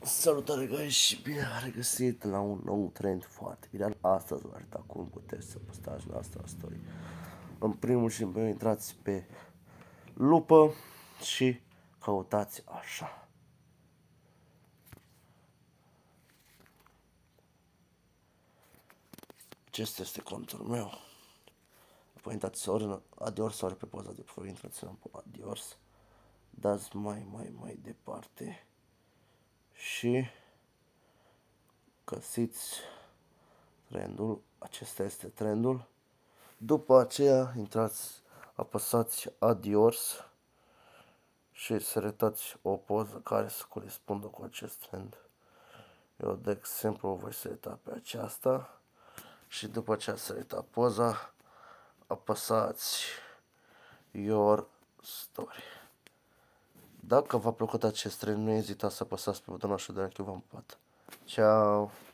Salutare guys și bine v-am regăsit la un nou trend foarte viral. Astăzi vă arăt cum puteți să postați la asta story. În primul și în primul intrați pe lupă și căutați așa. Acesta este contul meu. Apoi intrați ori în Adiors, ori pe poza de profil, intrați în Adiors. Dați mai departe și găsiți trendul. Acesta este trendul. După aceea intrați, apăsați Adiors și selectați o poză care să corespundă cu acest trend. Eu, de exemplu, voi selecta pe aceasta și după ce ați selectat poza, apăsați Your Story. Dacă v-a plăcut acest trend, nu ezitați să apăsați pe butonul de like. V-am pupat. Ciao!